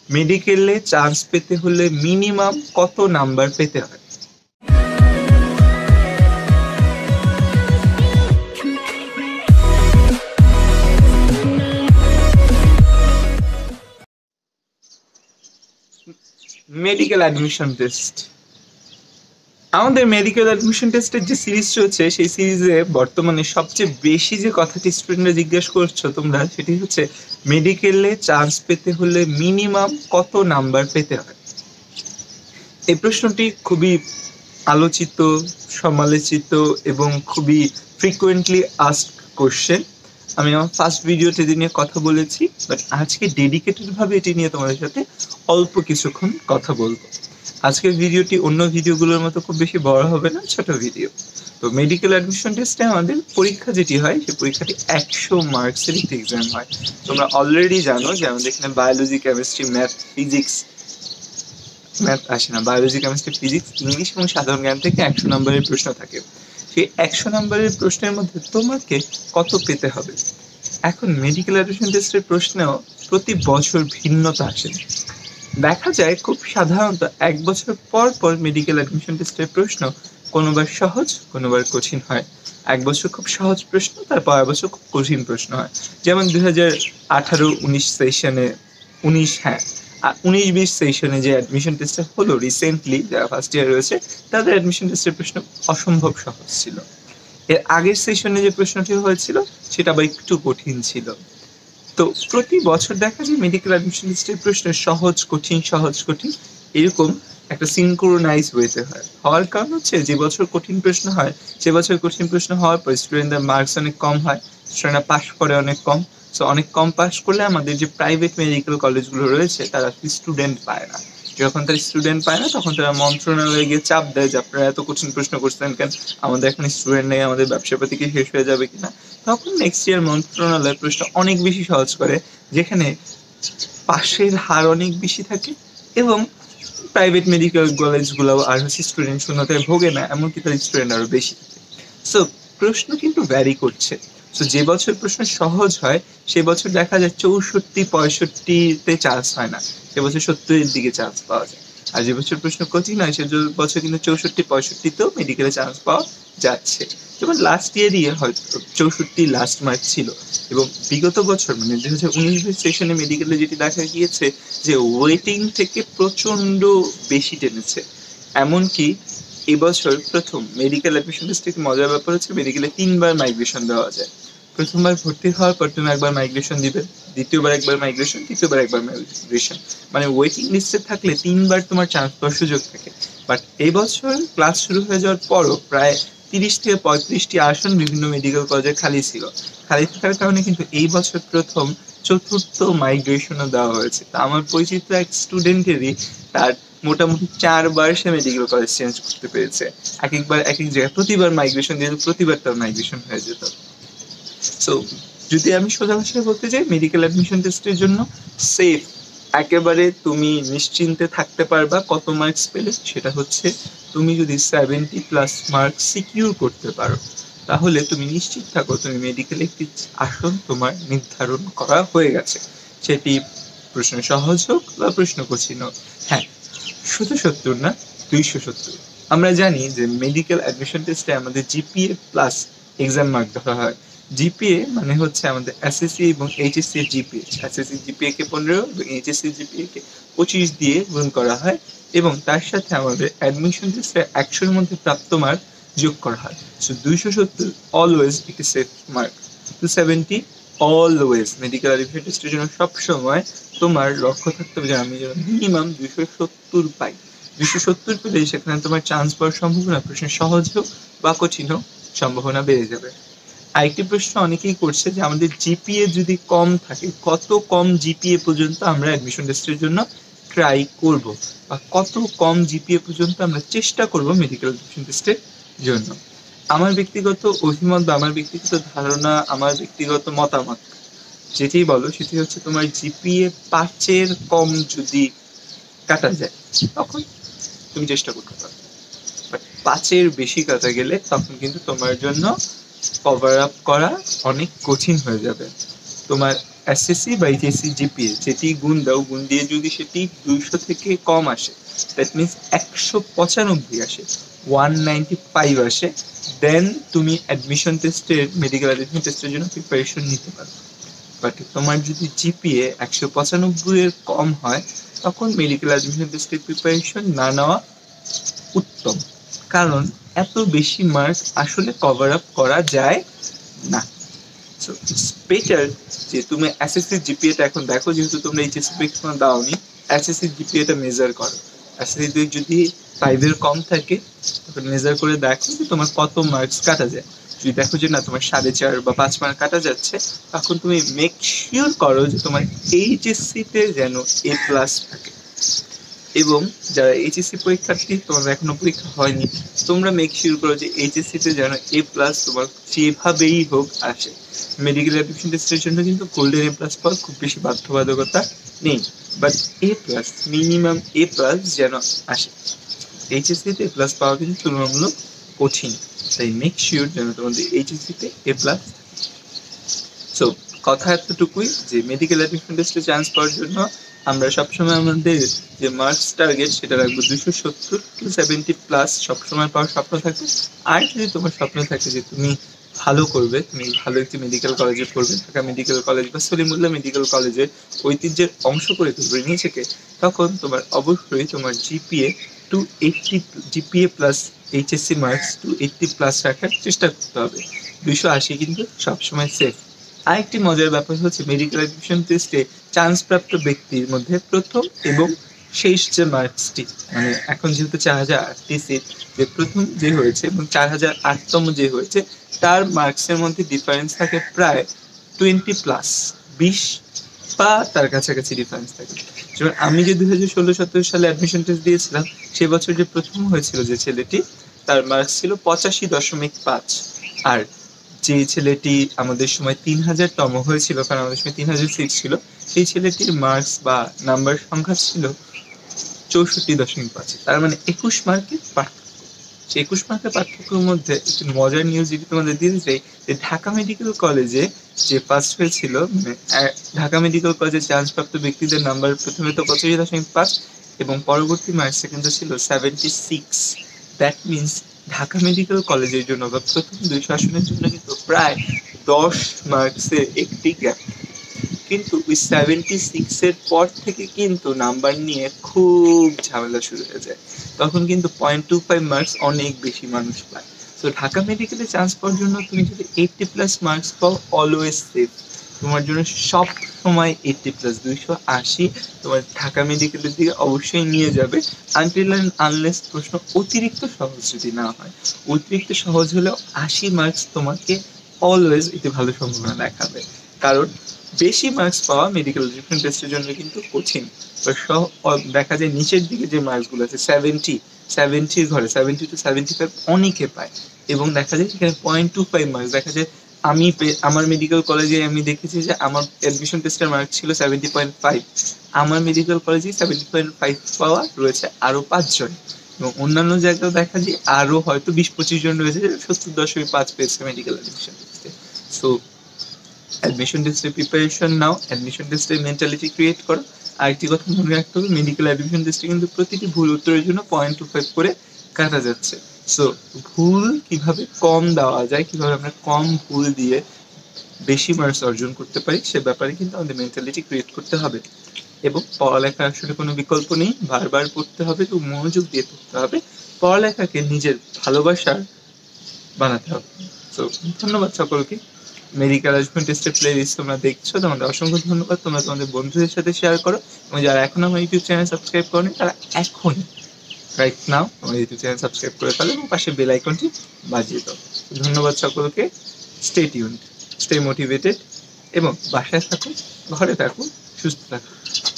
মেডিকেলে চান্স পেতে হলে মিনিমাম কত নাম্বার পেতে হয়? Medical admission test. আমাদের মেডিকেল অ্যাডমিশন টেস্টের যে সিরিজ চলছে সেই সিরিজে বর্তমানে সবচেয়ে বেশি যে কথাটি স্টুডেন্টরা জিজ্ঞেস করছো তোমরা, সেটি হচ্ছে মেডিকেলে চান্স পেতে হলে মিনিমাম কত নাম্বার পেতে হয়। এই প্রশ্নটি খুবই আলোচিত, সমালোচিত এবং খুবই ফ্রিকুয়েন্টলি আস্কড কোশ্চেন। আমি আমার ফার্স্ট ভিডিওতে এটি নিয়ে কথা বলেছি, বাট আজকে ডেডিকেটেড ভাবে এটি নিয়ে তোমাদের সাথে অল্প কিছুক্ষণ কথা বলবো। আজকের ভিডিওটি অন্য ভিডিওগুলোর মতো খুব বেশি বড় হবে না, ছোট ভিডিও। তো মেডিকেল অ্যাডমিশন টেস্টে আমাদের পরীক্ষা যেটি হয় সেই পরীক্ষাটি 100 মার্কসের একটি এক্সাম হয়। তোমরা অলরেডি জানো যে আমাদের এখানে biology, chemistry, math, physics, math আসে না, বায়োলজি, কেমিস্ট্রি, ফিজিক্স, ইংলিশ এবং সাধারণ জ্ঞান থেকে 100 নম্বরের প্রশ্ন থাকে। সেই 100 নম্বরের প্রশ্নের মধ্যে তোমাকে কত পেতে হবে। এখন মেডিকেল অ্যাডমিশন টেস্টের প্রশ্নেও প্রতি বছর ভিন্নতা আসে। দেখা যায় খুব সাধারণত 1 বছর পর পর মেডিকেল অ্যাডমিশন টেস্টের প্রশ্ন কোনোবার সহজ, কোনোবার কঠিন হয়। 1 বছর খুব সহজ প্রশ্ন, তার পরের বছর খুব কঠিন প্রশ্ন হয়। যেমন 2018-19 সেশনে 19-20 সেশনে যে অ্যাডমিশন টেস্টটা হলো রিসেন্টলি, যারা ফার্স্ট ইয়ার রয়েছে তাদের অ্যাডমিশন টেস্টের প্রশ্ন অসম্ভব সহজ ছিল। এর আগের সেশনে যে প্রশ্নটি হয়েছিল সেটা আবার একটু কঠিন ছিল। তো প্রতি বছর দেখা যায় মেডিকেল অ্যাডমিশন টেস্টের প্রশ্ন সহজ কঠিন সহজ কঠিন এরকম একটা সিনক্রোনাইজ ওয়েতে হয়। হওয়ার কারণ হচ্ছে যে বছর কঠিন প্রশ্ন হয় সে বছর কঠিন প্রশ্ন হওয়ার পর স্টুডেন্টদের মার্কস অনেক কম হয়, স্টুডেন্টরা পাস করে অনেক কম। সো অনেক কম পাস করলে আমাদের যে প্রাইভেট মেডিকেল কলেজগুলো রয়েছে তারা স্টুডেন্ট পায় না। যখন তারা স্টুডেন্ট পায় না তখন তারা মন্ত্রণালয়ে গিয়ে চাপ দেয় যে আপনারা এত কঠিন প্রশ্ন করছেন কেন, আমাদের এখন স্টুডেন্ট নেই, আমাদের ব্যবসাপাতি কি শেষ হয়ে যাবে কিনা। তখন নেক্সট ইয়ার মন্ত্রণালয় প্রশ্ন অনেক বেশি সহজ করে, যেখানে পাশের হার অনেক বেশি থাকে এবং প্রাইভেট মেডিকেল কলেজগুলো আর স্টুডেন্ট শূন্যতায় ভোগে না, এমনকি তার স্টুডেন্ট আরো বেশি থাকে। সো প্রশ্ন কিন্তু ভ্যারি করছে। সো যে বছর প্রশ্ন সহজ হয় সে বছর দেখা যায় 64-65-তে চান্স হয় না, সে বছর 70-এর দিকে চান্স পাওয়া যায়। আর যে বছর প্রশ্ন কঠিন হয় সে বছর কিন্তু 64-65-তেও মেডিকেলে চান্স পাওয়া যাচ্ছে। যেমন লাস্ট ইয়ারই হয়তো 64 লাস্ট মার্ক ছিল, এবং বিগত বছর মানে 2019-20 সেশনে মেডিকেলে যেটি দেখা গিয়েছে যে ওয়েটিং থেকে প্রচন্ড বেশি টেনেছে। এমনকি এবছর প্রথম মেডিকেল অ্যাডমিশন টেস্টে একটি মজার ব্যাপার হচ্ছে মেডিকেলে 3বার মাইগ্রেশন দেওয়া যায়। প্রথমবার ভর্তি হওয়ার পর তুমি একবার মাইগ্রেশন দিবে, দ্বিতীয়বার একবার মাইগ্রেশন, তৃতীয়বার একবার মাইগ্রেশন, মানে ওয়েটিং লিস্টে থাকলে 3বার তোমার চান্স পাওয়ার সুযোগ থাকে। বাট এই বছর ক্লাস শুরু হয়ে যাওয়ার পরও প্রায় 30-35টি আসন বিভিন্ন মেডিকেল কলেজে খালি ছিল। খালি থাকার কারণে কিন্তু এই বছর প্রথম 4র্থ মাইগ্রেশনও দেওয়া হয়েছে। তা আমার পরিচিত এক স্টুডেন্টেরই তার মোটামুটি 4বার সে মেডিকেল কলেজ চেঞ্জ করতে পেরেছে। একবার এক এক জায়গায় প্রতিবার মাইগ্রেশন দিয়ে প্রতিবার তার মাইগ্রেশন হয়ে যেত। সো যদি আমি সোজা ভাষায় বলতে চাই, মেডিকেল অ্যাডমিশন টেস্টের জন্য সেফ, একেবারে তুমি নিশ্চিন্তে থাকতে পারবা কত মার্কস পেলে, সেটা হচ্ছে তুমি যদি 70+ মার্কস সিকিউর করতে পারো তাহলে তুমি নিশ্চিত থাকো তুমি মেডিকেলে একটি আসন তোমার নির্ধারণ করা হয়ে গেছে, সেটি প্রশ্ন সহজ হোক বা প্রশ্ন কঠিন হোক। হ্যাঁ, শুধু 70 না, 270। আমরা জানি যে মেডিকেল অ্যাডমিশন টেস্টে আমাদের জিপিএ প্লাস এক্সাম মার্ক ধরা হয়। জিপিএ মানে হচ্ছে আমাদের এসএসসি এবং এইচএসসি এর জিপিএ। এসএসসি জিপিএ কে 15 এবং এইচএসসি জিপিএ কে 25 দিয়ে গুণ করা হয়, এবং তার সাথে আমাদের অ্যাডমিশন টেস্টে 100-এর মধ্যে প্রাপ্ত মার্ক যোগ করা হয়। সো 270 অলওয়েজ একটি safe mark. 270 always medical admission টেস্টের জন্য সবসময় তোমার লক্ষ্য থাকতে হবে যে আমি যেন মিনিমাম 270 পাই। 270 পেলে সেখানে তোমার চান্স পাওয়ার সম্ভাবনা, প্রশ্ন সহজ হোক বা কঠিন হোক, সম্ভাবনা বেড়ে যাবে। আরেকটি প্রশ্ন অনেকেই করছে যে আমাদের জিপিএ যদি কম থাকে, কত কম জিপিএ পর্যন্ত আমরা অ্যাডমিশন টেস্টের জন্য ট্রাই করব, বা কত কম জিপিএ পর্যন্ত আমরা চেষ্টা করব মেডিকেল অ্যাডমিশন টেস্টের জন্য। আমার ব্যক্তিগত অভিমত বা আমার ব্যক্তিগত ধারণা, আমার ব্যক্তিগত মতামত যেটি বলো সেটি হচ্ছে তোমার জিপিএ 5-এর কম যদি কাটা যায় তখন তুমি চেষ্টা করতে পারো, বাট 5-এর বেশি কাটা গেলে তখন কিন্তু তোমার জন্য কভার আপ করা অনেক কঠিন হয়ে যাবে। তোমার এসএসসি বা এইচএসসি জিপিএ যেটি গুণ দাও, গুণ দিয়ে যদি সেটি 200 থেকে কম আসে, দ্যাট মিনস 195 আসে, 195 আসে, দেন তুমি অ্যাডমিশন টেস্টের, মেডিকেল অ্যাডমিশন টেস্টের জন্য প্রিপারেশন নিতে পারো। বাট তোমার যদি জিপিএ 195 এর কম হয়, তখন মেডিকেল অ্যাডমিশন টেস্টের প্রিপারেশন না নেওয়া উত্তম, কারণ এত বেশি মার্ক আসলে কভার আপ করা যায় না। সো ইটস বেটার যে তুমি এসএসসি জিপিএটা এখন দেখো, যেহেতু তোমরা এইচএসসি পরীক্ষা দাওনি, এসএসসি জিপিএটা মেজার করো। এসএসসি যদি 5 এর কম থাকে, তখন মেজার করে দেখো যে তোমার কত মার্কস কাটা যায়। যদি দেখো যে না তোমার 4.5 বা 5 মার্ক কাটা যাচ্ছে, তখন তুমি মেক শিওর করো যে তোমার এইচএসসিতে যেন A+ থাকে। এবং যারা এইচএসসি পরীক্ষার্থী, তোমাদের এখনো পরীক্ষা হয়নি, তোমরা মেক শিওর করো যে এইচএসসিতে যেন A+ তোমার যেভাবেই হোক আসে। মেডিকেল অ্যাডমিশন টেস্টের জন্য কিন্তু গোল্ডেন A+ পাওয়ার খুব বেশি বাধ্যবাধকতা নেই, বাট A+, মিনিমাম A+ যেন আসে। এইচএসসিতে A+ পাওয়া কিন্তু তুলনামূলক কঠিন, তাই মেক শিওর যেন তোমাদের এইচএসসিতে A+। সো কথা এতটুকুই যে মেডিকেল অ্যাডমিশন টেস্টে চান্স পাওয়ার জন্য আমরা সবসময় আমাদের যে মার্কস টার্গেট সেটা রাখবো 270 to 70+ সবসময় পাওয়ার স্বপ্ন থাকবে। আর যদি তোমার স্বপ্ন থাকে যে তুমি ভালো করবে, তুমি ভালো একটি মেডিকেল কলেজে পড়বে, ঢাকা মেডিকেল কলেজ বা সলিমুল্লাহ মেডিকেল কলেজের ঐতিহ্যের অংশ করে তুলবে নিজেকে, তখন তোমার অবশ্যই তোমার GPA 280, GPA plus HSC marks 280+ রাখার চেষ্টা করতে হবে। 280 কিন্তু সবসময় সেফ। আরেকটি মজার ব্যাপার হচ্ছে মেডিকেল অ্যাডমিশন টেস্টে চান্স প্রাপ্ত ব্যক্তির মধ্যে প্রথম এবং শেষ যে মার্কসটি, মানে এখন যেহেতু 4008টি সিট, যে প্রথম যে হয়েছে এবং 4008তম যে হয়েছে, তার মার্কসের মধ্যে ডিফারেন্স থাকে প্রায় 20+, 20 বা তার কাছাকাছি ডিফারেন্স থাকে। যেমন আমি যে 2016-17 সালে অ্যাডমিশন টেস্ট দিয়েছিলাম, সে বছর যে প্রথম হয়েছিল যে ছেলেটি, তার মার্কস ছিল 85.5, আর যে ছেলেটি আমাদের সময় 3000তম হয়েছিল, কারণ আমাদের সময় 3000 সিট ছিল, সেই ছেলেটির মার্কস বা নাম্বার সংখ্যা ছিল 64.5। তার মানে 21 মার্কের পার্থক্য। সেই 21 মার্কের পার্থক্যের মধ্যে একটি মজার নিউজ যদি তোমাদের দিতে চাই, যে ঢাকা মেডিকেল কলেজে যে ফার্স্ট হয়েছিল, মানে ঢাকা মেডিকেল কলেজে চান্সপ্রাপ্ত ব্যক্তিদের নাম্বার প্রথমে তো 85.5 এবং পরবর্তী মার্কস সেকেন্ডে ছিল 76। দ্যাট মিনস ঢাকা মেডিকেল কলেজের জন্য বা প্রথম 200 আসনের জন্য কিন্তু প্রায় 10 মার্কসের একটি গ্যাপ। কিন্তু ওই 76-এর পর থেকে কিন্তু নাম্বার নিয়ে খুব ঝামেলা শুরু হয়ে যায়, তখন কিন্তু 0.25 মার্কস অনেক বেশি মানুষ পায়। তো ঢাকা মেডিকেলে চান্স পাওয়ার জন্য তুমি যদি 80+ মার্কস পাও, অলওয়েজ সেফ, তোমার জন্য সব সময় 80+, 280 তোমার ঢাকা মেডিকেলের দিকে অবশ্যই নিয়ে যাবে, আনটিল অ্যান্ড আনলেস প্রশ্ন অতিরিক্ত সহজ যদি না হয়। অতিরিক্ত সহজ হলেও 80 মার্কস তোমাকে অলওয়েজ একটি ভালো সম্ভাবনা দেখাবে, কারণ বেশি মার্কস পাওয়া মেডিকেল এডুকেশন টেস্টের জন্য কিন্তু কঠিন। দেখা যায় নিচের দিকে যে মার্কসগুলো আছে 70 ঘরে 70 to 75 অনেকে পায়, এবং দেখা যায় সেখানে 0.25 মার্কস দেখা যায়। আমার মেডিকেল কলেজে আমি দেখেছি যে আমার অ্যাডমিশন টেস্টের মার্ক ছিল 70.5, আমার মেডিকেল কলেজে 70.5 পাওয়া রয়েছে আরো 5 জন, এবং অন্যান্য জায়গায় দেখা যায় আরো হয়তো 20-25 জন রয়েছে 70.5 পেয়েছে মেডিকেল অ্যাডমিশন টেস্টে। সো অ্যাডমিশন টেস্টের প্রিপারেশন নাও, অ্যাডমিশন টেস্টের মেন্টালিটি ক্রিয়েট করো। আরেকটি কথা মনে রাখতে হবে, মেডিকেল অ্যাডমিশন টেস্টে কিন্তু প্রতিটি ভুল উত্তরের জন্য 0.25 করে কাটা যাচ্ছে। সো ভুল কিভাবে কম দেওয়া যায়, কিভাবে আমরা কম ভুল দিয়ে বেশি মার্কস অর্জন করতে পারি, সে ব্যাপারে কিন্তু আমাদের মেন্টালিটি ক্রিয়েট করতে হবে। এবং পড়ালেখা আসলে কোনো বিকল্প নেই, বারবার পড়তে হবে, তো মনোযোগ দিয়ে পড়তে হবে, পড়ালেখাকে নিজের ভালোবাসার বানাতে হবে। সো ধন্যবাদ সকলকে। মেডিকেল অ্যাডমিশন টেস্টের প্লে লিস্ট তোমরা দেখছো, তোমাদের অসংখ্য ধন্যবাদ। তোমরা তোমাদের বন্ধুদের সাথে শেয়ার করো, এবং যারা এখন আমার ইউটিউব চ্যানেল সাবস্ক্রাইব করনি, তারা এখনই রাইট নাও আমার ইউটিউব চ্যানেল সাবস্ক্রাইব করে ফেলো এবং পাশে বেল আইকনটি বাজিয়ে দাও। ধন্যবাদ সকলকে। স্টে টিউনড, স্টে মোটিভেটেড, এবং বাসায় থাকুন, ঘরে থাকুন, সুস্থ থাকুন।